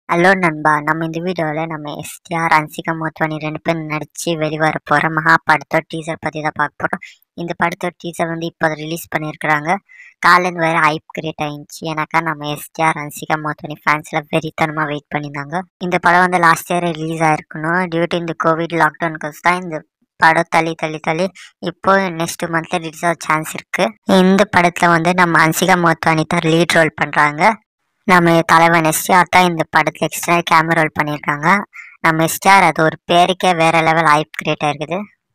Hello நண்பா, நம்ம இந்த வீடியோவில் நம்ம எஸ்டிஆர், அன்சிகா மோத்வானி 2 பேரும் நடித்து வெளிவர போகிற மகா படத்தோட டீசர் பற்றி தான் பார்க்க போகிறோம். இந்த படத்தோட டீசர் இப்போ ரிலீஸ் பண்ணியிருக்கிறாங்க. காலையில் வேறு ஹைப் கிரியேட் ஆகிடுச்சு. ஏன்னாக்கா நம்ம எஸ்டிஆர், அன்சிகா மோத்வானி ஃபேன்ஸில் வெறித்தனமாக வெயிட் பண்ணியிருந்தாங்க. இந்த படம் லாஸ்ட் இயர் ரிலீஸ் ஆகிருக்கணும். டியூ டு இந்த கோவிட் லாக்டவுனுக்கு தான் இந்த படம் தள்ளி இப்போ நெக்ஸ்ட் மந்த்ல ரிலீஸ் ஆக சான்ஸ் இருக்கு. இந்த படத்துல நம்ம அன்சிகா மோத்வானி தான் லீட் ரோல் பண்றாங்க. நம்ம தலைவன் எஸ்டிஆர் தான் இந்த படத்துல எக்ஸ்ட்ரா கேமரா ரோல் பண்ணியிருக்காங்க. நம்ம எஸ்டிஆர் அது ஒரு பேருக்கே வேற லெவல் ஹைப் கிரியேட் ஆயிருக்குது.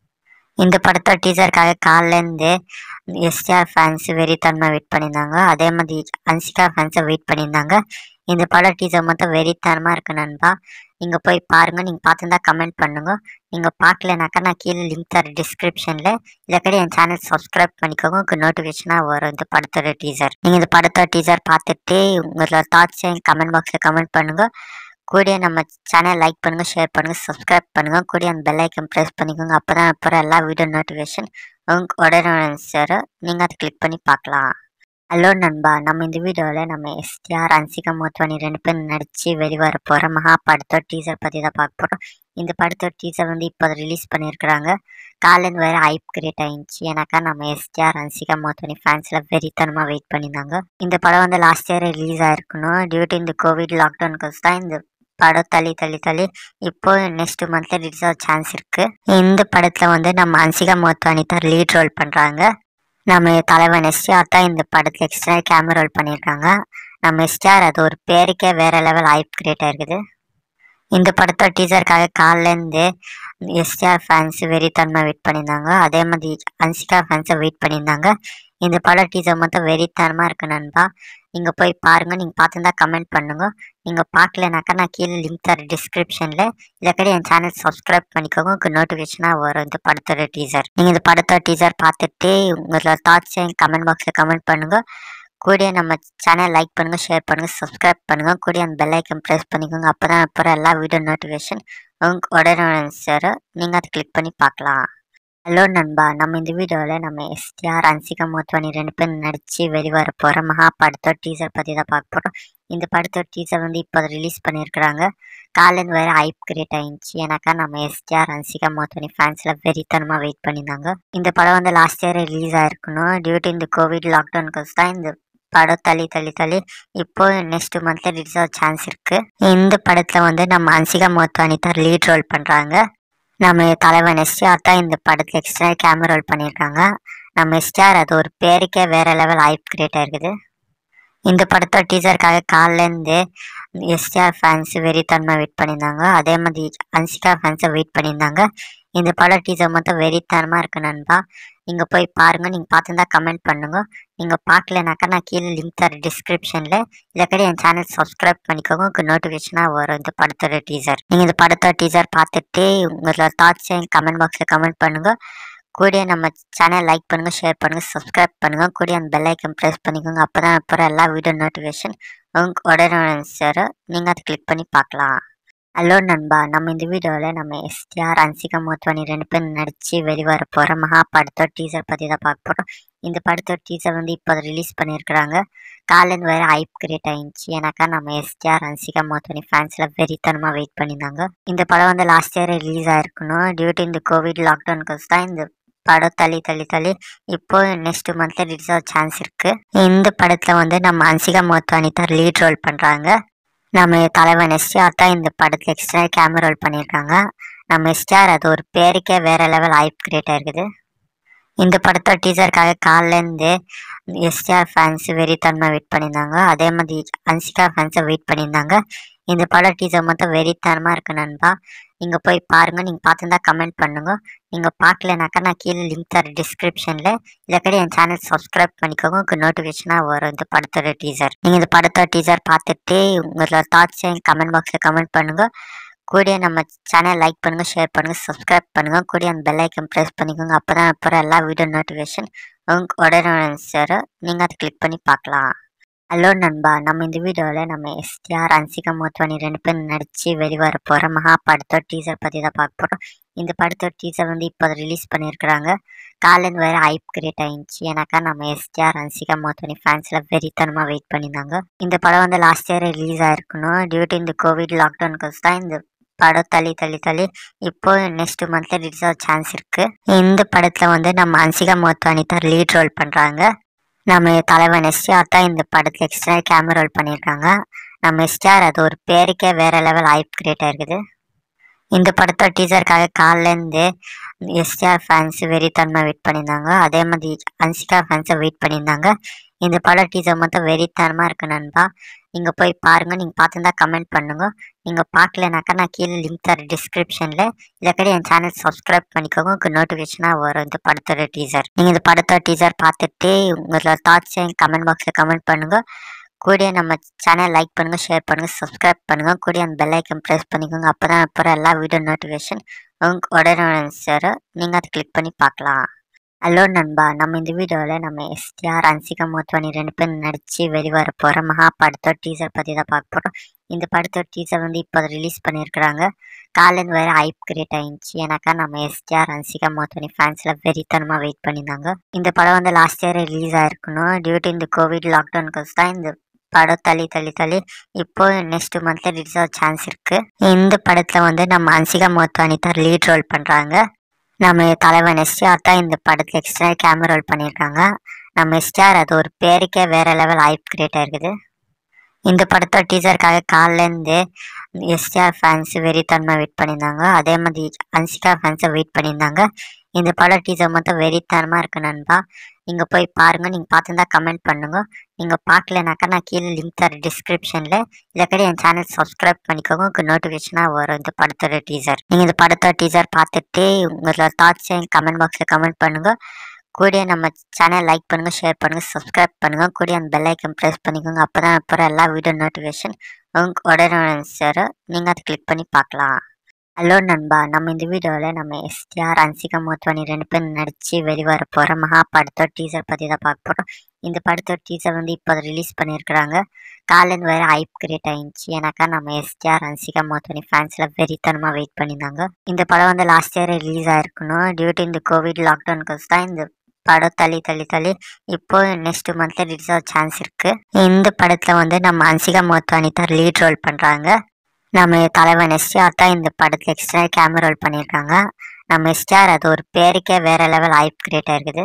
இந்த படத்தோட டீசருக்காக காலிலேருந்து எஸ்டிஆர் ஃபேன்ஸ் வெறித்தனமாக வெயிட் பண்ணியிருந்தாங்க. அதே மாதிரி அன்சிகா ஃபேன்ஸை வெயிட் பண்ணியிருந்தாங்க. இந்த படம் டீசர் மொத்தம் வெறித்தனமாக இருக்கு நண்பா. நீங்கள் போய் பாருங்கள். நீங்கள் பார்த்துருந்தா கமெண்ட் பண்ணுங்க. நீங்கள் பார்க்கலனாக்கா நான் கீழே லிங்க் தர டிஸ்கிரிப்ஷனில் இல்லக்கடி என் சேனல் சப்ஸ்கிரைப் பண்ணிக்கோங்க. உங்களுக்கு நோட்டிஃபிகேஷனாக வரும் இந்த படத்தோட டீசர். நீங்கள் இந்த படத்தோட டீசர் பார்த்துட்டு உங்களோட தாட்ஸை கமெண்ட் பாக்ஸில் கமெண்ட் பண்ணுங்கள். கூட நம்ம சேனல் லைக் பண்ணுங்கள், ஷேர் பண்ணுங்கள், சப்ஸ்கிரைப் பண்ணுங்கள். கூட அந்த பெல் ஐக்கன் ப்ரெஸ் பண்ணிக்கோங்க. அப்போ தான் அப்புறம் எல்லா வீடியோ நோட்டிஃபிகேஷன் உங்களுக்கு உடனே சேரும். நீங்கள் அதை கிளிக் பண்ணி பார்க்கலாம். ஹலோ நண்பா, நம்ம இந்த வீடியோவில் நம்ம எஸ்டிஆர், அன்சிகா மோத்வானி 2 பேரும் நடித்து வெளிவர போகிற மகா படத்தோட டீசர் பற்றி தான் பார்க்க போகிறோம். இந்த படத்தோட டீசர் இப்போ ரிலீஸ் பண்ணியிருக்கிறாங்க. காலையில் வேறு ஹைப் கிரியேட் ஆகிடுச்சு. ஏன்னாக்கா நம்ம எஸ்டிஆர், அன்சிகா மோத்வானி ஃபேன்ஸில் வெறித்தனமாக வெயிட் பண்ணியிருந்தாங்க. இந்த படம் லாஸ்ட் இயர் ரிலீஸ் ஆகிருக்கணும். டியூ டு இந்த கோவிட் லாக்டவுனுக்கு தான் இந்த படம் தள்ளி இப்போ நெக்ஸ்ட் மந்த்ல ரிலீஸ் ஆக சான்ஸ் இருக்கு. இந்த படத்துல நம்ம அன்சிகா மோத்வானி தான் லீட் ரோல் பண்றாங்க. நம்ம தலைவன் எஸ்டிஆர் தான் இந்த படத்துல எக்ஸ்ட்ரா கேமரா ரோல் பண்ணியிருக்காங்க. நம்ம எஸ்டிஆர் அது ஒரு பேருக்கே வேற லெவல் ஹைப் கிரியேட் ஆயிருக்குது. இந்த படத்தோட டீசருக்காக காலிலேருந்து எஸ்டிஆர் ஃபேன்ஸ் வெறித்தனமாக வெயிட் பண்ணியிருந்தாங்க. அதே மாதிரி அன்சிகா ஃபேன்ஸை வெயிட் பண்ணியிருந்தாங்க. இந்த படம் டீசர் மொத்தம் வெறித்தனமாக இருக்கு நண்பா. நீங்கள் போய் பாருங்கள். நீங்கள் பார்த்துருந்தா கமெண்ட் பண்ணுங்கள். நீங்கள் பார்க்கலனாக்கா நான் கீழே லிங்க் தர டிஸ்கிரிப்ஷனில் இல்லக்கடி என் சேனல் சப்ஸ்கிரைப் பண்ணிக்கோங்க. உங்களுக்கு நோட்டிஃபிகேஷனாக வரும் இந்த படத்தோட டீசர். நீங்கள் இந்த படத்தோட டீசர் பார்த்துட்டு உங்களோட தாட்ஸை கமெண்ட் பாக்ஸில் கமெண்ட் பண்ணுங்கள். கூட நம்ம சேனல் லைக் பண்ணுங்கள், ஷேர் பண்ணுங்கள், சப்ஸ்கிரைப் பண்ணுங்கள். கூட அந்த பெல் ஐக்கன் ப்ரெஸ் பண்ணிக்கோங்க. அப்போ தான் அப்புறம் எல்லா வீடியோ நோட்டிஃபிகேஷன் உங்களுக்கு உடனே சேரும். நீங்கள் அதை கிளிக் பண்ணி பார்க்கலாம். ஹலோ நண்பா, நம்ம இந்த வீடியோவில் நம்ம எஸ்டிஆர், அன்சிகா மோத்வானி 2 பேரும் நடித்து வெளிவர போகிற மகா படத்தோட டீசர் பற்றி தான் பார்க்க போகிறோம். இந்த படத்தோட டீசர் இப்போ ரிலீஸ் பண்ணியிருக்கிறாங்க. காலையில் வேறு ஹைப் கிரியேட் ஆகிடுச்சு. ஏன்னாக்கா நம்ம எஸ்டிஆர், அன்சிகா மோத்வானி ஃபேன்ஸில் வெறித்தனமாக வெயிட் பண்ணியிருந்தாங்க. இந்த படம் லாஸ்ட் இயர் ரிலீஸ் ஆகிருக்கணும். டியூ டு இந்த கோவிட் லாக்டவுனுக்கு தான் இந்த படம் தள்ளி இப்போ நெக்ஸ்ட் மந்த்ல ரிலீஸ் ஆக சான்ஸ் இருக்கு. இந்த படத்துல நம்ம அன்சிகா மோத்வானி தான் லீட் ரோல் பண்றாங்க. நம்ம தலைவன் எஸ்டிஆர் தான் இந்த படத்துல எக்ஸ்ட்ரா கேமரா ரோல் பண்ணியிருக்காங்க. நம்ம எஸ்டிஆர் அது ஒரு பேருக்கே வேற லெவல் ஹைப் கிரியேட் ஆயிருக்குது. இந்த படத்தோட டீசருக்காக காலிலேருந்து எஸ்டிஆர் ஃபேன்ஸ் வெறித்தனமாக வெயிட் பண்ணியிருந்தாங்க. அதே மாதிரி அன்சிகா ஃபேன்ஸை வெயிட் பண்ணியிருந்தாங்க. இந்த படம் டீசர் மொத்தம் வெறித்தனமாக இருக்கு நண்பா. நீங்கள் போய் பாருங்கள். நீங்கள் பார்த்துருந்தா கமெண்ட் பண்ணுங்கள். நீங்கள் பார்க்கலனாக்கா நான் கீழே லிங்க் தர டிஸ்கிரிப்ஷனில் இல்லக்கடி என் சேனல் சப்ஸ்கிரைப் பண்ணிக்கோங்க. உங்களுக்கு நோட்டிஃபிகேஷனாக வரும் இந்த படத்தோட டீசர். நீங்கள் இந்த படத்தோட டீசர் பார்த்துட்டு உங்களோட தாட்ஸை கமெண்ட் பாக்ஸில் கமெண்ட் பண்ணுங்கள். கூட நம்ம சேனல் லைக் பண்ணுங்கள், ஷேர் பண்ணுங்கள், சப்ஸ்கிரைப் பண்ணுங்கள். கூட அந்த பெல் ஐக்கன் ப்ரெஸ் பண்ணிக்கோங்க. அப்போ தான் அப்புறம் எல்லா வீடியோ நோட்டிஃபிகேஷன் உங்களுக்கு உடனே சேரும். நீங்கள் அதை கிளிக் பண்ணி பார்க்கலாம். ஹலோ நண்பா, நம்ம இந்த வீடியோவில் நம்ம எஸ்டிஆர், அன்சிகா மோத்வானி 2 பேரும் நடித்து வெளிவர போகிற மகா படத்தோட டீசர் பற்றி தான் பார்க்க போகிறோம். இந்த படத்தோட டீசர் இப்போ ரிலீஸ் பண்ணியிருக்கிறாங்க. காலையில் வேறு ஹைப் கிரியேட் ஆகிடுச்சு. ஏன்னாக்கா நம்ம எஸ்டிஆர், அன்சிகா மோத்வானி ஃபேன்ஸில் வெறித்தனமாக வெயிட் பண்ணியிருந்தாங்க. இந்த படம் லாஸ்ட் இயர் ரிலீஸ் ஆகிருக்கணும். டியூ டு இந்த கோவிட் லாக்டவுனுக்கு தான் இந்த படம் தள்ளி இப்போ நெக்ஸ்ட் மந்த்ல ரிலீஸ் ஆக சான்ஸ் இருக்கு. இந்த படத்துல நம்ம அன்சிகா மோத்வானி தான் லீட் ரோல் பண்றாங்க. நம்ம தலைவன் எஸ்டிஆர் தான் இந்த படத்துல எக்ஸ்ட்ரா கேமரா ரோல் பண்ணியிருக்காங்க. நம்ம எஸ்டிஆர் அது ஒரு பேருக்கே வேற லெவல் ஹைப் கிரியேட் ஆயிருக்குது. இந்த படத்தோட டீசருக்காக காலிலேருந்து எஸ்டிஆர் ஃபேன்ஸ் வெறித்தனமாக வெயிட் பண்ணியிருந்தாங்க. அதே மாதிரி அன்சிகா ஃபேன்ஸை வெயிட் பண்ணியிருந்தாங்க. இந்த படம் டீசர் மொத்தம் வெறித்தனமாக இருக்கு நண்பா. நீங்கள் போய் பாருங்கள். நீங்கள் பார்த்துருந்தா கமெண்ட் பண்ணுங்கள். நீங்கள் பார்க்கலனாக்கா நான் கீழே லிங்க் தர டிஸ்கிரிப்ஷனில் இல்லக்கடி என் சேனல் சப்ஸ்கிரைப் பண்ணிக்கோங்க. உங்களுக்கு நோட்டிஃபிகேஷனாக வரும் இந்த படத்தோட டீசர். நீங்கள் இந்த படத்தோட டீசர் பார்த்துட்டு உங்களோட தாட்ஸை கமெண்ட் பாக்ஸில் கமெண்ட் பண்ணுங்கள். கூட நம்ம சேனல் லைக் பண்ணுங்கள், ஷேர் பண்ணுங்கள், சப்ஸ்கிரைப் பண்ணுங்கள். கூட அந்த பெல் ஐக்கன் ப்ரெஸ் பண்ணிக்கோங்க. அப்போ தான் அப்புறம் எல்லா வீடியோ நோட்டிஃபிகேஷன் உங்களுக்கு உடனே சேரும். நீங்கள் அதை கிளிக் பண்ணி பார்க்கலாம். ஹலோ நண்பா, நம்ம இந்த வீடியோவில் நம்ம எஸ்டிஆர், அன்சிகா மோத்வானி 2 பேரும் நடித்து வெளிவர போகிற மகா படத்தோட டீசர் பற்றி தான் பார்க்க போகிறோம். இந்த படத்தோட டீசர் வந்து இப்போ ரிலீஸ் பண்ணியிருக்கிறாங்க. காலையில வேறு ஹைப் கிரியேட் ஆயிடுச்சு. ஏன்னாக்கா நம்ம எஸ்டிஆர் ரன்சிகா மோத்வானி ஃபேன்ஸ்லாம் வெறித்தனமாக வெயிட் பண்ணியிருந்தாங்க. இந்த படம் வந்து லாஸ்ட் இயர் ரிலீஸ் ஆயிருக்கணும். டியூ டு இந்த கோவிட் லாக்டவுனுக்கு தான் இந்த படம் தள்ளி தள்ளி தள்ளி இப்போ நெக்ஸ்ட் மந்த்ல ரிலீஸ் ஆக சான்ஸ் இருக்கு. இந்த படத்துல வந்து நம்ம ஹன்சிகா மோத்வானி தான் லீட் ரோல் பண்றாங்க. நம்ம தலைவன் எஸ்டிஆர் தான் இந்த படத்துல எக்ஸ்ட்ரா கேமரா ரோல் பண்ணியிருக்காங்க. நம்ம எஸ்டிஆர் அது ஒரு பேருக்கே வேற லெவல் ஹைப் கிரியேட் ஆயிருக்குது. இந்த படத்தோட டீசருக்காக காலிலேருந்து எஸ்டிஆர் ஃபேன்ஸ் வெறித்தனமாக வெயிட் பண்ணியிருந்தாங்க. அதே மாதிரி ஹன்சிகா ஃபேன்ஸை வெயிட் பண்ணியிருந்தாங்க. இந்த படம் டீசர் மொத்தம் வெறித்தனமாக இருக்கு நண்பா. நீங்கள் போய் பாருங்கள். நீங்கள் பார்த்துருந்தா கமெண்ட் பண்ணுங்கள். நீங்கள் பார்க்கலனாக்கா நான் கீழே லிங்க் தர டிஸ்கிரிப்ஷனில் இல்லக்கடி என் சேனல் சப்ஸ்கிரைப் பண்ணிக்கோங்க. உங்களுக்கு நோட்டிஃபிகேஷனாக வரும் இந்த படத்தோட டீசர். நீங்கள் இந்த படத்தோட டீசர் பார்த்துட்டு உங்களோட தாட்ஸை கமெண்ட் பாக்ஸில் கமெண்ட் பண்ணுங்கள். கூடிய நம்ம சேனல் லைக் பண்ணுங்கள், ஷேர் பண்ணுங்கள், சப்ஸ்கிரைப் பண்ணுங்கள். கூடிய அந்த பெல் ஐக்கன் ப்ரெஸ் பண்ணிக்கோங்க. அப்போ தான் அப்புறம் எல்லா வீடியோ நோட்டிஃபிகேஷன் உடனே சேரும். நீங்கள் அதை கிளிக் பண்ணி பார்க்கலாம். ஹலோ நண்பா, நம்ம இந்த வீடியோவில் நம்ம எஸ்டிஆர் ஹன்சிகா மோத்வானி 2 பேர் நடித்து வெளிவர போகிற மகா படத்தோட டீசர் பற்றி தான் பார்க்க போகிறோம். இந்த படத்தோட டீசர் வந்து இப்போ ரிலீஸ் பண்ணியிருக்கிறாங்க. காலையில் வேறு ஹைப் கிரியேட் ஆயிடுச்சு. ஏன்னாக்கா நம்ம எஸ்டிஆர் ஹன்சிகா மோத்வானி ஃபேன்ஸ்லாம் வெறித்தனமாக வெயிட் பண்ணியிருந்தாங்க. இந்த படம் வந்து லாஸ்ட் இயர் ரிலீஸ் ஆயிருக்கணும். டியூ டு இந்த கோவிட் லாக்டவுனுக்கு தான் இந்த படம் தள்ளி தள்ளி தள்ளி இப்போ நெக்ஸ்ட் மந்த்ல ரிலீஸ் ஆக சான்ஸ் இருக்கு. இந்த படத்துல வந்து நம்ம ஹன்சிகா மோத்வானி தான் லீட் ரோல் பண்றாங்க. நம்ம தலைவன் எஸ்டிஆர் தான் இந்த படத்துல எக்ஸ்ட்ரா கேமரா ரோல் பண்ணியிருக்காங்க. நம்ம எஸ்டிஆர் அது ஒரு பேருக்கே வேற லெவல் ஹைப் கிரியேட் ஆயிருக்குது. இந்த படத்தோட டீசருக்காக காலிலேருந்து எஸ்டிஆர் ஃபேன்ஸ் வெறித்தனமாக வெயிட் பண்ணியிருந்தாங்க. அதே மாதிரி ஹன்சிகா ஃபேன்ஸை வெயிட் பண்ணியிருந்தாங்க. இந்த படம் டீசர் மொத்தம் வெறித்தனமாக இருக்கு நண்பா. நீங்கள் போய் பாருங்கள். நீங்கள் பார்த்துருந்தா கமெண்ட் பண்ணுங்கள். நீங்கள் பார்க்கலனாக்கா நான் கீழே லிங்க் தர டிஸ்கிரிப்ஷனில் இல்லக்கடி என் சேனல் சப்ஸ்கிரைப் பண்ணிக்கோங்க. உங்களுக்கு நோட்டிஃபிகேஷனாக வரும் இந்த படத்தோட டீசர். நீங்கள் இந்த படத்தோட டீசர் பார்த்துட்டு உங்களோட தாட்ஸை கமெண்ட் பாக்ஸில் கமெண்ட் பண்ணுங்கள். கூடிய நம்ம சேனல் லைக் பண்ணுங்கள், ஷேர் பண்ணுங்கள், சப்ஸ்கிரைப் பண்ணுங்கள். கூடிய அந்த பெல் ஐக்கன் ப்ரெஸ் பண்ணிக்கோங்க. அப்போ தான் அப்புறம் எல்லா வீடியோ நோட்டிஃபிகேஷன் உடனே சேரும். நீங்கள் அதை கிளிக் பண்ணி பார்க்கலாம். ஹலோ நண்பா, நம்ம இந்த வீடியோவில் நம்ம எஸ்டிஆர் ஹன்சிகா மோத்வானி 2 பேர் நடித்து வெளிவர போகிற மகா படத்தோட டீசர் பற்றி தான் பார்க்க போகிறோம். இந்த படத்தோட டீசர் வந்து இப்போ ரிலீஸ் பண்ணியிருக்கிறாங்க. காலையில் வேறு ஹைப் கிரியேட் ஆயிடுச்சு. ஏன்னாக்கா நம்ம எஸ்டிஆர் ஹன்சிகா மோத்வானி ஃபேன்ஸ்லாம் வெறித்தனமாக வெயிட் பண்ணியிருந்தாங்க. இந்த படம் வந்து லாஸ்ட் இயர் ரிலீஸ் ஆயிருக்கணும். டியூ டு இந்த கோவிட் லாக்டவுனுக்கு தான் இந்த படம் தள்ளி தள்ளி தள்ளி இப்போ நெக்ஸ்ட் மந்த்ல ரிலீஸ் ஆக சான்ஸ் இருக்கு. இந்த படத்துல வந்து நம்ம ஹன்சிகா மோத்வானி தான் லீட் ரோல் பண்றாங்க. நம்ம தலைவன் எஸ்டிஆர் தான் இந்த படத்துல எக்ஸ்ட்ரா கேமரா ரோல் பண்ணியிருக்காங்க. நம்ம எஸ்டிஆர் அது ஒரு பேருக்கே வேற லெவல் ஹைப் கிரியேட் ஆயிருக்குது.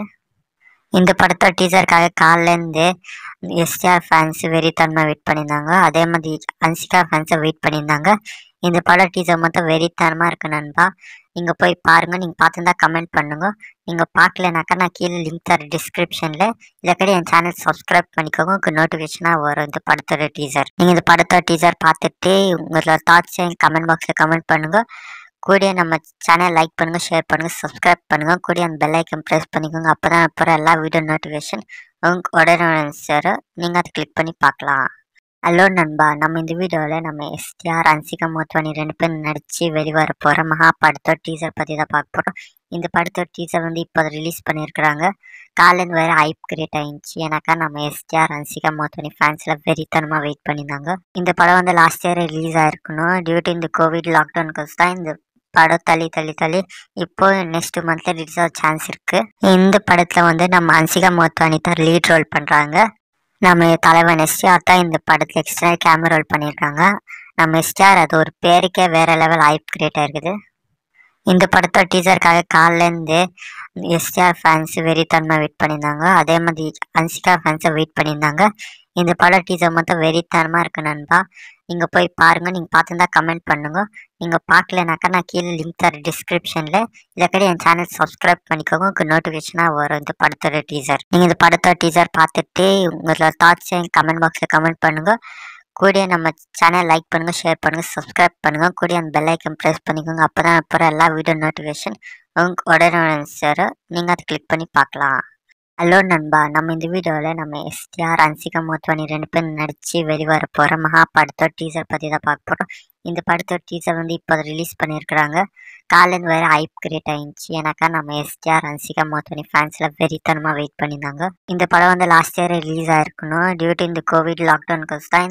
இந்த படத்தோட டீசருக்காக காலிலேருந்து எஸ்டிஆர் ஃபேன்ஸ் வெறித்தனமாக வெயிட் பண்ணியிருந்தாங்க. அதே மாதிரி ஹன்சிகா ஃபேன்ஸை வெயிட் பண்ணியிருந்தாங்க. இந்த படம் டீசர் மொத்தம் வெறித்தனமாக இருக்கு நண்பா. நீங்கள் போய் பாருங்கள். நீங்கள் பார்த்துருந்தா கமெண்ட் பண்ணுங்கள். நீங்கள் பார்க்கலனாக்கா நான் கீழே லிங்க் தர டிஸ்கிரிப்ஷனில் இல்லக்கடி என் சேனல் சப்ஸ்கிரைப் பண்ணிக்கோங்க. உங்களுக்கு நோட்டிஃபிகேஷனாக வரும் இந்த படத்தோட டீசர். நீங்கள் இந்த படத்தோட டீசர் பார்த்துட்டு உங்களோட தாட்ஸை கமெண்ட் பாக்ஸில் கமெண்ட் பண்ணுங்கள். கூடிய நம்ம சேனல் லைக் பண்ணுங்கள், ஷேர் பண்ணுங்கள், சப்ஸ்கிரைப் பண்ணுங்கள். கூடிய அந்த பெல் ஐக்கன் ப்ரெஸ் பண்ணிக்கோங்க. அப்போ தான் அப்புறம் எல்லா வீடியோ நோட்டிஃபிகேஷன் உடனே சேரும். நீங்கள் அதை கிளிக் பண்ணி பார்க்கலாம். ஹலோ நண்பா, நம்ம இந்த வீடியோவில் நம்ம எஸ்டிஆர் ஹன்சிகா மோத்வானி 2 பேர் நடித்து வெளிவர போகிற மகா படத்தோட டீசர் பற்றி தான் பார்க்க போகிறோம். இந்த படத்தோட டீசர் வந்து இப்போ ரிலீஸ் பண்ணியிருக்கிறாங்க. காலையில் வேறு ஹைப் கிரியேட் ஆயிடுச்சு. ஏன்னாக்கா நம்ம எஸ்டிஆர் ஹன்சிகா மோத்வானி ஃபேன்ஸ்லாம் வெறித்தனமாக வெயிட் பண்ணியிருந்தாங்க. இந்த படம் வந்து லாஸ்ட் இயர் ரிலீஸ் ஆயிருக்கணும். டியூ டு இந்த கோவிட் லாக்டவுனுக்கு தான் இந்த படம் தள்ளி தள்ளி தள்ளி இப்போ நெக்ஸ்ட் மந்த்ல ரிலீஸ் ஆக சான்ஸ் இருக்கு. இந்த படத்துல வந்து நம்ம ஹன்சிகா மோத்வானி தான் லீட் ரோல் பண்றாங்க. நம்ம தலைவன் எஸ்டிஆர் தான் இந்த படத்துல எக்ஸ்ட்ரா கேமரா ரோல் பண்ணியிருக்காங்க. நம்ம எஸ்டிஆர் அது ஒரு பேருக்கே வேற லெவல் ஹைப் கிரியேட் ஆயிருக்குது. இந்த படத்தோட டீசருக்காக காலிலேருந்து எஸ்டிஆர் ஃபேன்ஸ் வெறித்தனமாக வெயிட் பண்ணியிருந்தாங்க. அதே மாதிரி ஹன்சிகா ஃபேன்ஸை வெயிட் பண்ணியிருந்தாங்க. இந்த படம் டீசர் மொத்தம் வெறித்தனமாக இருக்கு நண்பா. நீங்கள் போய் பாருங்கள். நீங்கள் பார்த்துருந்தா கமெண்ட் பண்ணுங்கள். நீங்கள் பார்க்கலனாக்கா நான் கீழே லிங்க் தர டிஸ்கிரிப்ஷனில் இல்லக்கடி என் சேனல் சப்ஸ்கிரைப் பண்ணிக்கோங்க. உங்களுக்கு நோட்டிஃபிகேஷனாக வரும் இந்த படத்தோட டீசர். நீங்கள் இந்த படத்தோட டீசர் பார்த்துட்டு உங்களோட தாட்ஸை கமெண்ட் பாக்ஸில் கமெண்ட் பண்ணுங்கள். கூடிய நம்ம சேனல் லைக் பண்ணுங்கள், ஷேர் பண்ணுங்கள், சப்ஸ்கிரைப் பண்ணுங்கள். கூடிய அந்த பெல் ஐக்கன் ப்ரெஸ் பண்ணிக்கோங்க. அப்போ தான் அப்புறம் எல்லா வீடியோ நோட்டிஃபிகேஷன் உடனே சேரும். நீங்கள் அதை கிளிக் பண்ணி பார்க்கலாம். ஹலோ நண்பா, நம்ம இந்த வீடியோவில் நம்ம எஸ்டிஆர் ஹன்சிகா மோத்வானி 2 பேர் நடித்து வெளிவர போகிற மகா படத்தோட டீசர் பற்றி தான் பார்க்க போகிறோம். இந்த படத்தோட டீசர் வந்து இப்போ ரிலீஸ் பண்ணியிருக்கிறாங்க. காலையில் வேறு ஹைப் கிரியேட் ஆயிடுச்சு. ஏன்னாக்கா நம்ம எஸ்டிஆர் ஹன்சிகா மோத்வானி ஃபேன்ஸ்லாம் வெறித்தனமாக வெயிட் பண்ணியிருந்தாங்க. இந்த படம் வந்து லாஸ்ட் இயர் ரிலீஸ் ஆயிருக்கணும். டியூ டு இந்த கோவிட் லாக்டவுனுக்கு தான் இந்த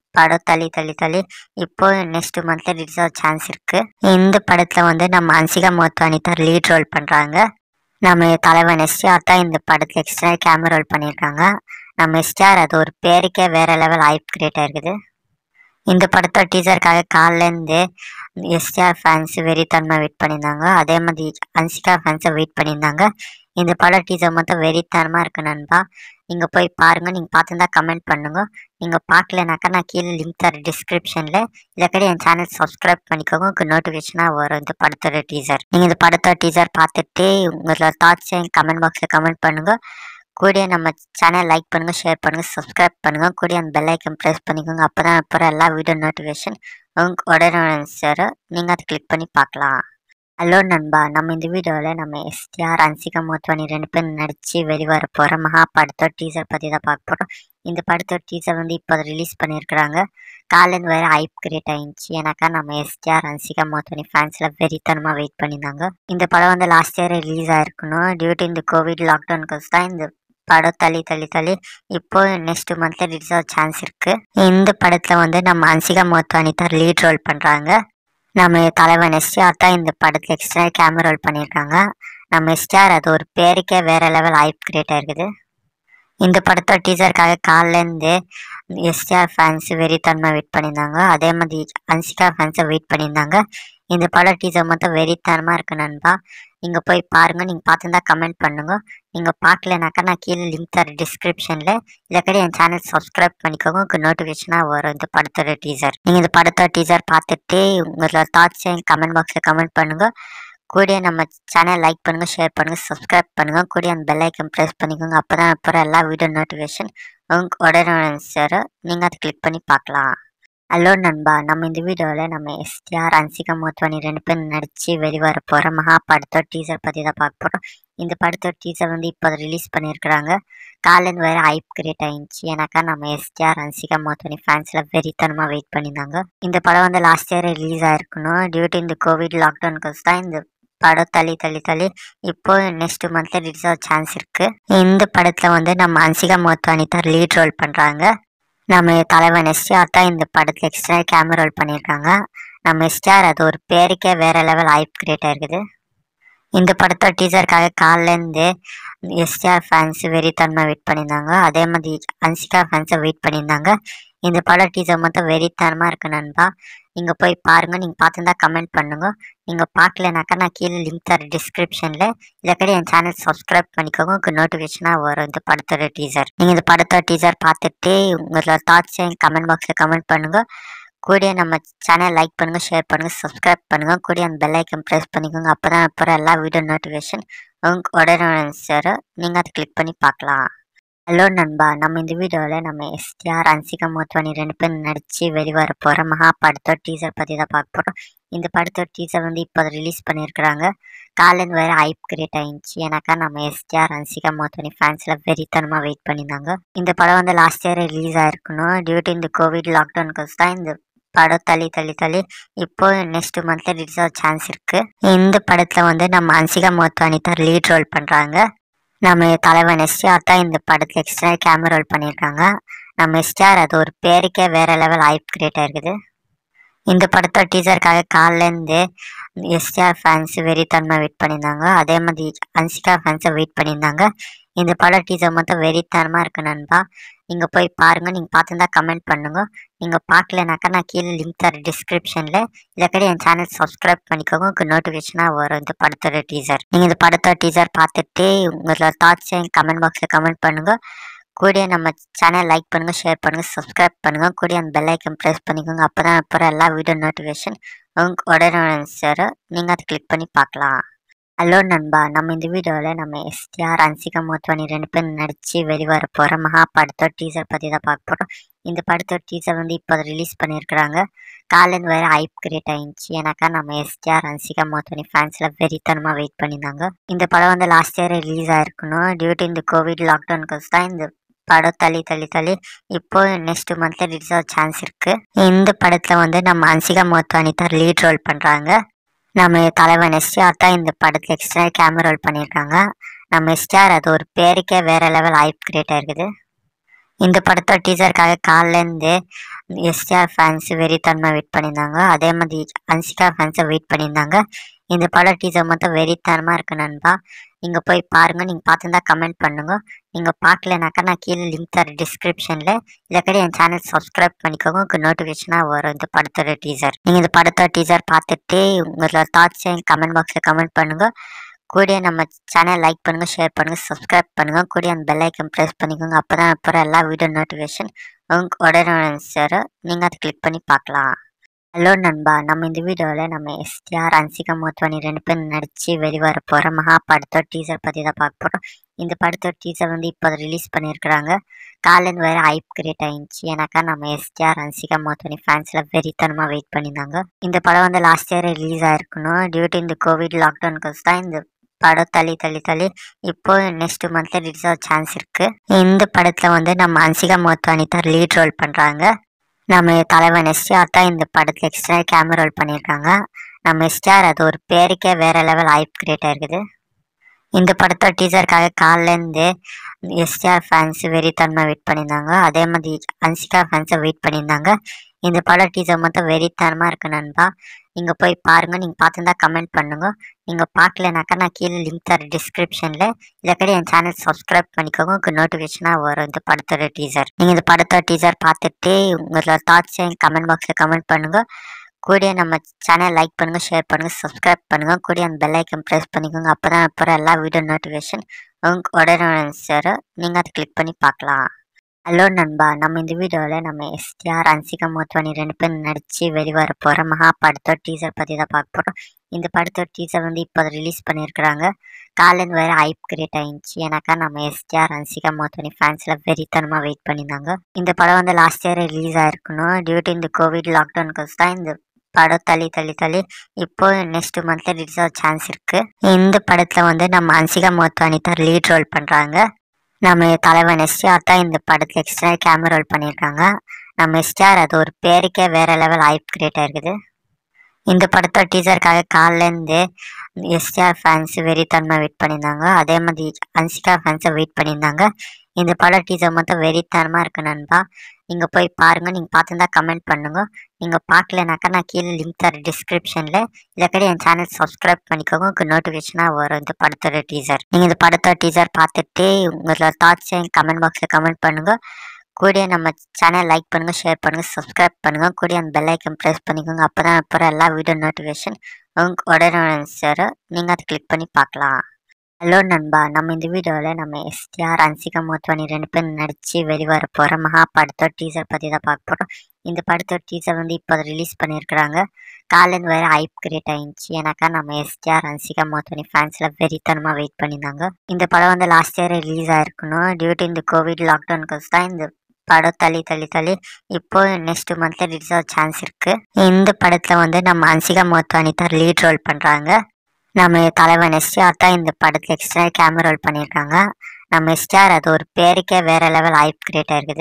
படம் தள்ளி தள்ளி தள்ளி இப்போ நெக்ஸ்ட் மந்த்ல ரிலீஸ் ஆக சான்ஸ் இருக்கு. இந்த படத்துல வந்து நம்ம அன்சிகா மோத்வானி தான் லீட் ரோல் பண்றாங்க. நம்ம தலைவன் எஸ்டிஆர் தான் இந்த படத்துல எக்ஸ்ட்ரா கேமரா ரோல் பண்ணியிருக்காங்க. நம்ம எஸ்டிஆர் அது ஒரு பேருக்கே வேற லெவல் ஹைப் கிரியேட் ஆயிருக்குது. இந்த படத்தோட டீசருக்காக காலிலேருந்து எஸ்டிஆர் ஃபேன்ஸ் வெறித்தன்மை வெயிட் பண்ணியிருந்தாங்க. அதே மாதிரி அன்சிகா ஃபேன்ஸை வெயிட் பண்ணியிருந்தாங்க. இந்த படம் டீசர் மட்டும் வெறித்தனமாக இருக்கு நண்பா. நீங்கள் போய் பாருங்கள். நீங்கள் பார்த்துருந்தா கமெண்ட் பண்ணுங்க. நீங்கள் பார்க்கலனாக்கா நான் கீழே லிங்க் தர டிஸ்கிரிப்ஷனில் இல்லக்கடி என் சேனல் சப்ஸ்கிரைப் பண்ணிக்கோங்க. உங்களுக்கு நோட்டிஃபிகேஷனாக வரும் இந்த படத்தோட டீசர். நீங்கள் இந்த படத்தோட டீசர் பார்த்துட்டு உங்களோட தாட்ஸை கமெண்ட் பாக்ஸில் கமெண்ட் பண்ணுங்கள். கூடிய நம்ம சேனல் லைக் பண்ணுங்க, ஷேர் பண்ணுங்க, சப்ஸ்கிரைப் பண்ணுங்க. கூடிய அந்த பெல் ஐக்கன் ப்ரெஸ் பண்ணிக்கோங்க. அப்பதான் அப்புறம் எல்லா வீடியோ நோட்டிஃபிகேஷன் உடனே சேரும். நீங்க அதை கிளிக் பண்ணி பார்க்கலாம். ஹலோ நண்பா, நம்ம இந்த வீடியோவில் நம்ம எஸ்டிஆர் அன்சிகா மோத்வானி 2 பேர் நடிச்சு வெளிவர போகிற மகா படத்தோட டீசர் பற்றி தான் பார்க்க போகிறோம். இந்த படத்தோட டீசர் வந்து இப்போ ரிலீஸ் பண்ணியிருக்கிறாங்க. காலையில் வேறு ஹைப் கிரியேட் ஆயிடுச்சு. ஏன்னாக்கா நம்ம எஸ்டிஆர் அன்சிகா மோத்வானி ஃபேன்ஸில் வெறித்தனமாக வெயிட் பண்ணியிருந்தாங்க. இந்த படம் வந்து லாஸ்ட் இயர் ரிலீஸ் ஆயிருக்கணும். டியூ டு இந்த கோவிட் லாக்டவுனுக்கு தான் இந்த படம் தள்ளி தள்ளி தள்ளி இப்போ நெக்ஸ்ட் மந்த்ல ரிலீஸ் ஆக சான்ஸ் இருக்கு. இந்த படத்துல வந்து நம்ம அன்சிகா மோத்வானி தான் லீட் ரோல் பண்றாங்க. நம்ம தலைவன் எஸ்டிஆர் தான் இந்த படத்துல எக்ஸ்ட்ரா கேமரா ரோல் பண்ணியிருக்காங்க. நம்ம எஸ்டிஆர் அது ஒரு பேருக்கே வேற லெவல் ஹைப் கிரியேட் ஆயிருக்குது. இந்த படத்தோட டீசருக்காக காலிலேருந்து எஸ்டிஆர் ஃபேன்ஸ் வெறித்தன்மை வெயிட் பண்ணியிருந்தாங்க. அதே மாதிரி அன்சிகா ஃபேன்ஸை வெயிட் பண்ணியிருந்தாங்க. இந்த படம் டீசர் மட்டும் வெறித்தனமாக இருக்கு நண்பா. நீங்கள் போய் பாருங்கள். நீங்கள் பார்த்துருந்தா கமெண்ட் பண்ணுங்கள். நீங்கள் பார்க்கலனாக்கா நான் கீழே லிங்க் தர டிஸ்கிரிப்ஷனில் இல்லக்கடி என் சேனல் சப்ஸ்கிரைப் பண்ணிக்கோங்க. உங்களுக்கு நோட்டிஃபிகேஷனாக வரும் இந்த படத்தோட டீசர். நீங்கள் இந்த படத்தோட டீசர் பார்த்துட்டு உங்களோட தாட்ஸை கமெண்ட் பாக்ஸில் கமெண்ட் பண்ணுங்கள். கூடிய நம்ம சேனல் லைக் பண்ணுங்கள், ஷேர் பண்ணுங்கள், சப்ஸ்கிரைப் பண்ணுங்கள். கூடிய அந்த பெல் ஐக்கன் ப்ரெஸ் பண்ணிக்கோங்க. அப்போ தான் அப்புறம் எல்லா வீடியோ நோட்டிஃபிகேஷன் உடனே சேரும். நீங்கள் அதை கிளிக் பண்ணி பார்க்கலாம். ஹலோ நண்பா, நம்ம இந்த வீடியோவில் நம்ம எஸ்டிஆர் அன்சிகா மோத்வானி 2 பேர் நடிச்சு வெளிவர போகிற மகா படத்தோட டீசர் பற்றி தான் பார்க்க போகிறோம். இந்த படத்தோட டீசர் வந்து இப்போ ரிலீஸ் பண்ணியிருக்கிறாங்க. காலையில் வேறு ஹைப் கிரியேட் ஆயிடுச்சு. ஏன்னாக்கா நம்ம எஸ்டிஆர் அன்சிகா மோத்வானி ஃபேன்ஸில் வெறித்தனமாக வெயிட் பண்ணியிருந்தாங்க. இந்த படம் வந்து லாஸ்ட் இயர் ரிலீஸ் ஆயிருக்கணும். டியூ டு இந்த கோவிட் லாக்டவுனுக்கு தான் இந்த படம் தள்ளி தள்ளி தள்ளி இப்போ நெக்ஸ்ட் மந்த்ல ரிலீஸ் ஆக சான்ஸ் இருக்கு. இந்த படத்துல வந்து நம்ம அன்சிகா மோத்வானி தான் லீட் ரோல் பண்றாங்க. நம்ம தலைவன் எஸ்டிஆர் தான் இந்த படத்துல எக்ஸ்ட்ரா கேமரா ரோல் பண்ணியிருக்காங்க. நம்ம எஸ்டிஆர் அது ஒரு பேருக்கே வேற லெவல் ஹைப் கிரியேட் ஆயிருக்குது. இந்த படத்தோட டீசருக்காக காலிலேருந்து எஸ்டிஆர் ஃபேன்ஸ் வெறித்தன்மை வெயிட் பண்ணியிருந்தாங்க. அதே மாதிரி அன்சிகா ஃபேன்ஸை வெயிட் பண்ணியிருந்தாங்க. இந்த படம் டீசர் மட்டும் வெறித்தனமாக இருக்கு நண்பா. நீங்கள் போய் பாருங்கள். நீங்கள் பார்த்துருந்தா கமெண்ட் பண்ணுங்கள். நீங்கள் பார்க்கலனாக்கா நான் கீழே லிங்க் தர டிஸ்கிரிப்ஷனில் இல்லக்கடி என் சேனல் சப்ஸ்கிரைப் பண்ணிக்கோங்க. உங்களுக்கு நோட்டிஃபிகேஷனாக வரும் இந்த படத்தோட டீசர். நீங்கள் இந்த படத்தோட டீசர் பார்த்துட்டு உங்களோட தாட்ஸை கமெண்ட் பாக்ஸில் கமெண்ட் பண்ணுங்கள். கூடிய நம்ம சேனல் லைக் பண்ணுங்கள், ஷேர் பண்ணுங்கள், சப்ஸ்கிரைப் பண்ணுங்கள். கூடிய அந்த பெல் ஐக்கன் ப்ரெஸ் பண்ணிக்கோங்க. அப்போ தான் அப்புறம் எல்லா வீடியோ நோட்டிஃபிகேஷன் உடனே சேரும். நீங்கள் அதை கிளிக் பண்ணி பார்க்கலாம். ஹலோ நண்பா, நம்ம இந்த வீடியோவில் நம்ம எஸ்டிஆர் அன்சிகா மோத்வானி 2 பேர் நடிச்சு வெளிவர போகிற மகா படத்தோட டீசர் பற்றி தான் பார்க்க போகிறோம். இந்த படத்தோட டீசர் வந்து இப்போ ரிலீஸ் பண்ணியிருக்கிறாங்க. காலையில் வேறு ஹைப் கிரியேட் ஆயிடுச்சு. ஏன்னாக்கா நம்ம எஸ்டிஆர் அன்சிகா மோத்வானி ஃபேன்ஸில் வெறித்தனமாக வெயிட் பண்ணியிருந்தாங்க. இந்த படம் வந்து லாஸ்ட் இயர் ரிலீஸ் ஆயிருக்கணும். டியூ டு இந்த கோவிட் லாக்டவுனுக்கு தான் இந்த படம் தள்ளி தள்ளி தள்ளி இப்போ நெக்ஸ்ட் மந்த்ல ரிலீஸ் ஆக சான்ஸ் இருக்கு. இந்த படத்துல வந்து நம்ம அன்சிகா மோத்வானி தான் லீட் ரோல் பண்றாங்க. நம்ம தலைவன் எஸ்டிஆர் தான் இந்த படத்துல எக்ஸ்ட்ரா கேமரா ரோல் பண்ணியிருக்காங்க. நம்ம எஸ்டிஆர் அது ஒரு பேருக்கே வேற லெவல் ஹைப் கிரியேட் ஆயிருக்குது. இந்த படத்தோட டீசருக்காக காலிலேருந்து எஸ்டிஆர் ஃபேன்ஸ் வெறித்தன்மை வெயிட் பண்ணியிருந்தாங்க. அதே மாதிரி அன்சிகா ஃபேன்ஸை வெயிட் பண்ணியிருந்தாங்க. இந்த படம் டீசர் மட்டும் வெறித்தனமாக இருக்கு நண்பா. நீங்கள் போய் பாருங்கள். நீங்கள் பார்த்துருந்தா கமெண்ட் பண்ணுங்கள். நீங்கள் பார்க்கலனாக்கா நான் கீழே லிங்க் தர டிஸ்கிரிப்ஷனில் இல்லக்கடி என் சேனல் சப்ஸ்கிரைப் பண்ணிக்கோங்க. உங்களுக்கு நோட்டிஃபிகேஷனாக வரும் இந்த படத்தோட டீசர். நீங்கள் இந்த படத்தோட டீசர் பார்த்துட்டு உங்களோட தாட்ஸை கமெண்ட் பாக்ஸில் கமெண்ட் பண்ணுங்கள். கூடிய நம்ம சேனல் லைக் பண்ணுங்கள், ஷேர் பண்ணுங்கள், சப்ஸ்கிரைப் பண்ணுங்கள். கூடிய அந்த பெல் ஐக்கன் ப்ரெஸ் பண்ணிக்கோங்க. அப்போ தான் அப்புறம் எல்லா வீடியோ நோட்டிஃபிகேஷன் உடனே சேரும். நீங்கள் அதை கிளிக் பண்ணி பார்க்கலாம். ஹலோ நண்பா, நம்ம இந்த வீடியோவில் நம்ம எஸ்டிஆர் அன்சிகா மோத்வானி 2 பேர் நடிச்சு வெளிவர போகிற மகா படத்தோட டீசர் பற்றி தான் பார்க்க போகிறோம். இந்த படத்தோட டீசர் வந்து இப்போ ரிலீஸ் பண்ணியிருக்கிறாங்க. காலையில் வேறு ஹைப் கிரியேட் ஆயிடுச்சு. ஏன்னாக்கா நம்ம எஸ்டிஆர் அன்சிகா மோத்வானி ஃபேன்ஸில் வெறித்தனமாக வெயிட் பண்ணியிருந்தாங்க. இந்த படம் வந்து லாஸ்ட் இயர் ரிலீஸ் ஆயிருக்கணும். டியூ டு இந்த கோவிட் லாக்டவுனுக்கு தான் இந்த படம் தள்ளி தள்ளி தள்ளி இப்போ நெக்ஸ்ட் மந்த்ல ரிலீஸ் ஆக சான்ஸ் இருக்கு. இந்த படத்துல வந்து நம்ம அன்சிகா மோத்வானி தான் லீட் ரோல் பண்றாங்க. நம்ம தலைவன் எஸ்டிஆர் தான் இந்த படத்துல எக்ஸ்ட்ரா கேமரா ரோல் பண்ணியிருக்காங்க. நம்ம எஸ்டிஆர் அது ஒரு பேருக்கே வேற லெவல் ஹைப் கிரியேட் ஆயிருக்குது. இந்த படத்தோட டீசருக்காக காலையிலேருந்து எஸ்டிஆர் ஃபேன்ஸ் வெறித்தனமாக வெயிட் பண்ணியிருந்தாங்க. அதே மாதிரி அன்சிகா ஃபேன்ஸை வெயிட் பண்ணியிருந்தாங்க. இந்த பட டீசர் மொத்தம் வெறித்தனமாக இருக்கு நண்பா. நீங்கள் போய் பாருங்கள். நீங்கள் பார்த்துருந்தா கமெண்ட் பண்ணுங்க. நீங்கள் பார்க்கலனாக்கா நான் கீழே லிங்க் தர டிஸ்கிரிப்ஷனில் இல்லக்கடி என் சேனல் சப்ஸ்கிரைப் பண்ணிக்கோங்க. உங்களுக்கு நோட்டிஃபிகேஷனாக வரும் இந்த படத்தோட டீசர். நீங்கள் இந்த படத்தோட டீசர் பார்த்துட்டு உங்களோட தாட்ஸை கமெண்ட் பாக்ஸில் கமெண்ட் பண்ணுங்கள். கூடிய நம்ம சேனல் லைக் பண்ணுங்கள், ஷேர் பண்ணுங்கள், சப்ஸ்கிரைப் பண்ணுங்கள். கூடிய அந்த பெல் ஐக்கன் ப்ரெஸ் பண்ணிக்கோங்க. அப்போ தான் அப்புறம் எல்லா வீடியோ நோட்டிஃபிகேஷன் உங்களுக்கு உடனே சேரும். நீங்கள் அதை கிளிக் பண்ணி பார்க்கலாம். ஹலோ நண்பா, நம்ம இந்த வீடியோவில் நம்ம எஸ்டிஆர் அன்சிகா மோத்வானி 2 பேர் நடித்து வெளிவர போகிற மகா படத்தோட டீசர் பற்றி தான் பார்க்க போகிறோம். இந்த படத்தோட டீசர் இப்போ ரிலீஸ் பண்ணியிருக்கிறாங்க. காலையில் வேறு ஹைப் கிரியேட் ஆகிடுச்சு. ஏன்னாக்கா நம்ம எஸ்டிஆர் அன்சிகா மோத்வானி ஃபேன்ஸில் வெறித்தனமாக வெயிட் பண்ணியிருந்தாங்க. இந்த படம் லாஸ்ட் இயர் ரிலீஸ் ஆகிருக்கணும். டியூ டு இந்த கோவிட் லாக்டவுனுக்கு தான் இந்த படம் தள்ளி இப்போ நெக்ஸ்ட் மந்த்ல ரிலீஸ் ஆக சான்ஸ் இருக்கு. இந்த படத்துல நம்ம அன்சிகா மோத்வானி தான் லீட் ரோல் பண்றாங்க. நம்ம தலைவன் எஸ்டிஆர் தான் இந்த படத்துல எக்ஸ்டர்னல் கேமரா ரோல் பண்ணியிருக்காங்க. நம்ம எஸ்டிஆர் அது ஒரு பேருக்கே வேற லெவல் ஹைப் கிரியேட் ஆயிருக்குது. இந்த படத்தோட டீசருக்காக காலையிலேருந்து எஸ்டிஆர் ஃபேன்ஸ் வெறித்தனமாக வெயிட் பண்ணியிருந்தாங்க. அதே மாதிரி அன்சிகா ஃபேன்ஸை வெயிட் பண்ணியிருந்தாங்க. இந்த பட டீசர் மொத்தம் வெறித்தனமாக இருக்கு நண்பா. நீங்கள் போய் பாருங்கள். நீங்கள் பார்த்துருந்தா கமெண்ட் பண்ணுங்கள். நீங்கள் பார்க்கலனாக்கா நான் கீழே லிங்க் தர டிஸ்கிரிப்ஷனில் இல்லக்கடி என் சேனல் சப்ஸ்கிரைப் பண்ணிக்கோங்க. உங்களுக்கு நோட்டிஃபிகேஷனாக வரும் இந்த படத்தோட டீசர். நீங்கள் இந்த படத்தோட டீசர் பார்த்துட்டு உங்களோட தாட்ஸை கமெண்ட் பாக்ஸில் கமெண்ட் பண்ணுங்கள். கூடிய நம்ம சேனல் லைக் பண்ணுங்கள், ஷேர் பண்ணுங்கள், சப்ஸ்கிரைப் பண்ணுங்கள். கூடிய அந்த பெல் ஐக்கன் ப்ரெஸ் பண்ணிக்கோங்க. அப்போ தான் அப்புறம் எல்லா வீடியோ நோட்டிஃபிகேஷன் உங்களுக்கு உடனே சேரும். நீங்கள் அதை கிளிக் பண்ணி பார்க்கலாம். ஹலோ நண்பா, நம்ம இந்த வீடியோவில் நம்ம எஸ்டிஆர் அன்சிகா மோத்வானி 2 பேர் நடித்து வெளிவர போகிற மகா படத்தோட டீசர் பற்றி தான் பார்க்க போகிறோம். இந்த படத்தோட டீசர் இப்போ ரிலீஸ் பண்ணியிருக்கிறாங்க. காலையில் வேறு ஹைப் கிரியேட் ஆகிடுச்சு. ஏன்னாக்கா நம்ம எஸ்டிஆர் அன்சிகா மோத்வானி ஃபேன்ஸில் வெறித்தனமாக வெயிட் பண்ணியிருந்தாங்க. இந்த படம் லாஸ்ட் இயர் ரிலீஸ் ஆகிருக்கணும். டியூ டு இந்த கோவிட் லாக்டவுனுக்கு தான் இந்த படம் தள்ளி இப்போ நெக்ஸ்ட் மந்த்ல ரிலீஸ் ஆக சான்ஸ் இருக்கு. இந்த படத்துல நம்ம அன்சிகா மோத்வானி தான் லீட் ரோல் பண்றாங்க. நம்ம தலைவன் எஸ்டிஆர் தான் இந்த படத்துல எக்ஸ்டர்னல் கேமரா ரோல் பண்ணியிருக்காங்க. நம்ம எஸ்டிஆர் அது ஒரு பேருக்கே வேற லெவல் ஹைப் கிரியேட் ஆயிருக்குது. இந்த படத்தோட டீசருக்காக காலையிலேருந்து எஸ்டிஆர் ஃபேன்ஸ் வெறித்தனமாக வெயிட் பண்ணியிருந்தாங்க. அதே மாதிரி அன்சிகா ஃபேன்ஸை வெயிட் பண்ணியிருந்தாங்க. இந்த படம் டீசர் மொத்தம் வெறித்தனமாக இருக்கு நண்பா. நீங்கள் போய் பாருங்கள். நீங்கள் பார்த்துருந்தா கமெண்ட் பண்ணுங்கள். நீங்கள் பார்க்கலனாக்கா நான் கீழே லிங்க் தர டிஸ்கிரிப்ஷனில் இல்லக்கடி என் சேனல் சப்ஸ்கிரைப் பண்ணிக்கோங்க. உங்களுக்கு நோட்டிஃபிகேஷனாக வரும் இந்த படத்தோட டீசர். நீங்கள் இந்த படத்தோட டீசர் பார்த்துட்டு உங்களோட தாட்ஸை கமெண்ட் பாக்ஸில் கமெண்ட் பண்ணுங்கள். கூடிய நம்ம சேனல் லைக் பண்ணுங்கள், ஷேர் பண்ணுங்கள், சப்ஸ்கிரைப் பண்ணுங்கள். கூடிய அந்த பெல் ஐக்கன் ப்ரெஸ் பண்ணிக்கோங்க. அப்போ தான் அப்புறம் எல்லா வீடியோ நோட்டிஃபிகேஷன் உங்களுக்கு உடனே சேரும். நீங்கள் அதை கிளிக் பண்ணி பார்க்கலாம். ஹலோ நண்பா, நம்ம இந்த வீடியோவில் நம்ம எஸ்டிஆர் அன்சிகா மோத்வானி 2 பேர் நடித்து வெளிவர போகிற மகா படத்தோட டீசர் பற்றி தான் பார்க்க போகிறோம். இந்த படத்தோட டீசர் இப்போ ரிலீஸ் பண்ணியிருக்கிறாங்க. காலையில் வேறு ஹைப் கிரியேட் ஆகிடுச்சு. ஏன்னாக்கா நம்ம எஸ்டிஆர் அன்சிகா மோத்வானி ஃபேன்ஸில் வெறித்தனமாக வெயிட் பண்ணியிருந்தாங்க. இந்த படம் லாஸ்ட் இயர் ரிலீஸ் ஆகிருக்கணும். டியூ டு இந்த கோவிட் லாக்டவுனுக்கு தான் இந்த படம் தள்ளி இப்போ நெக்ஸ்ட் மந்த்ல ரிலீஸ் ஆக சான்ஸ் இருக்கு. இந்த படத்துல நம்ம அன்சிகா மோத்வானி தான் லீட் ரோல் பண்றாங்க. நம்ம தலைவன் எஸ்டிஆர் தான் இந்த படத்துல எக்ஸ்டர்னல் கேமரா ரோல் பண்ணியிருக்காங்க. நம்ம எஸ்டிஆர் அது ஒரு பேருக்கே வேற லெவல் ஹைப் கிரியேட் ஆயிருக்குது.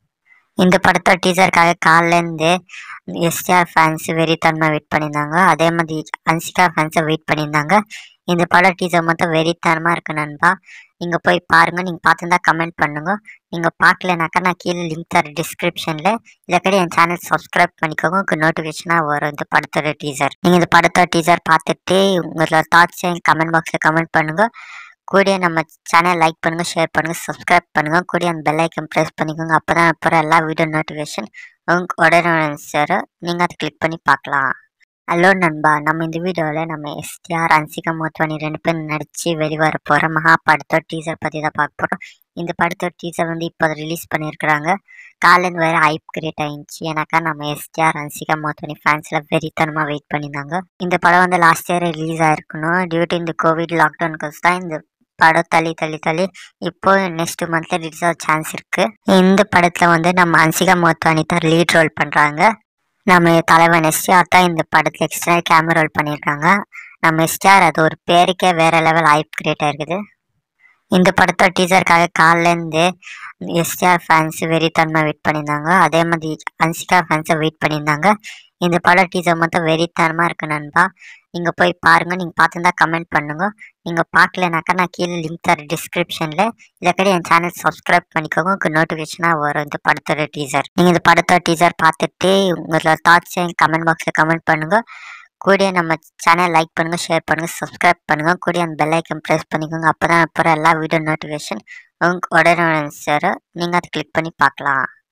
இந்த படத்தோட டீசருக்காக காலையிலேருந்து எஸ்டிஆர் ஃபேன்ஸ் வெறித்தனமாக வெயிட் பண்ணியிருந்தாங்க. அதே மாதிரி அன்சிகா ஃபேன்ஸை வெயிட் பண்ணியிருந்தாங்க. இந்த படம் டீசர் மொத்தம் வெறித்தனமாக இருக்கு நண்பா. நீங்கள் போய் பாருங்கள். நீங்கள் பார்த்துருந்தா கமெண்ட் பண்ணுங்கள். நீங்கள் பார்க்கலனாக்கா நான் கீழே லிங்க் தர டிஸ்கிரிப்ஷனில் இல்லக்கடி என் சேனல் சப்ஸ்கிரைப் பண்ணிக்கோங்க. உங்களுக்கு நோட்டிஃபிகேஷனாக வரும் இந்த படத்தோட டீசர். நீங்கள் இந்த படத்தோட டீசர் பார்த்துட்டு உங்களோட தாட்ஸை கமெண்ட் பாக்ஸில் கமெண்ட் பண்ணுங்கள். கூடிய நம்ம சேனல் லைக் பண்ணுங்கள், ஷேர் பண்ணுங்கள், சப்ஸ்கிரைப் பண்ணுங்கள். கூடிய அந்த பெல் ஐக்கன் ப்ரெஸ் பண்ணிக்கோங்க. அப்போ தான் அப்புறம் எல்லா வீடியோ நோட்டிஃபிகேஷன் உங்களுக்கு உடனே சேரும். நீங்கள் அதை கிளிக் பண்ணி பார்க்கலாம். ஹலோ நண்பா, நம்ம இந்த வீடியோவில் நம்ம எஸ்டிஆர் அன்சிகா மோத்வானி 2 பேர் நடித்து வெளிவர போகிற மகா படத்தோட டீசர் பற்றி தான் பார்க்க போகிறோம். இந்த படத்தோட டீசர் இப்போ ரிலீஸ் பண்ணியிருக்கிறாங்க. காலையில் வேறு ஹைப் கிரியேட் ஆகிடுச்சு. ஏன்னாக்கா நம்ம எஸ்டிஆர் அன்சிகா மோத்வானி ஃபேன்ஸில் வெறித்தனமாக வெயிட் பண்ணியிருந்தாங்க. இந்த படம் லாஸ்ட் இயர் ரிலீஸ் ஆகிருக்கணும். டியூ டு இந்த கோவிட் லாக்டவுனுக்கு தான் இந்த படம் தள்ளி இப்போ நெக்ஸ்ட் மந்த்ல ரிலீஸ் ஆக சான்ஸ் இருக்கு. இந்த படத்துல நம்ம அன்சிகா மோத்வானி தான் லீட் ரோல் பண்றாங்க. நம்ம தலைவன் எஸ்டிஆர் தான் இந்த படத்துல எக்ஸ்டர்னல் கேமரா ரோல் பண்ணியிருக்காங்க. நம்ம எஸ்டிஆர் அது ஒரு பேருக்கே வேற லெவல் ஹைப் கிரியேட் ஆயிருக்குது. இந்த படத்தோட டீசருக்காக காலையிலேருந்து எஸ்டிஆர் ஃபேன்ஸ் வெறித்தனமாக வெயிட் பண்ணியிருந்தாங்க. அதே மாதிரி அன்சிகா ஃபேன்ஸை வெயிட் பண்ணியிருந்தாங்க. இந்த படம் டீசர் மொத்தம் வெறித்தனமாக இருக்கு நண்பா. நீங்கள் போய் பாருங்கள். நீங்கள் பார்த்துருந்தா கமெண்ட் பண்ணுங்கள். நீங்கள் பார்க்கலனாக்கா நான் கீழே லிங்க் தரேன் டிஸ்கிரிப்ஷனில். இல்லைக்கடி என் சேனல் சப்ஸ்கிரைப் பண்ணிக்கோங்க. உங்களுக்கு நோட்டிஃபிகேஷனாக வரும் இந்த படத்தோட டீசர். நீங்கள் இந்த படத்தோட டீசர் பார்த்துட்டு உங்களோட தாட்ஸை கமெண்ட் பாக்ஸில் கமெண்ட் பண்ணுங்கள். கூட நம்ம சேனல் லைக் பண்ணுங்கள், ஷேர் பண்ணுங்கள், சப்ஸ்கிரைப் பண்ணுங்கள். கூட அந்த பெல் ஐக்கன் ப்ரெஸ் பண்ணிக்கோங்க. அப்போ தான் அப்புறம் எல்லா வீடியோ நோட்டிஃபிகேஷன் உடனே சேரும். நீங்கள் அதை கிளிக் பண்ணி பார்க்கலாம்.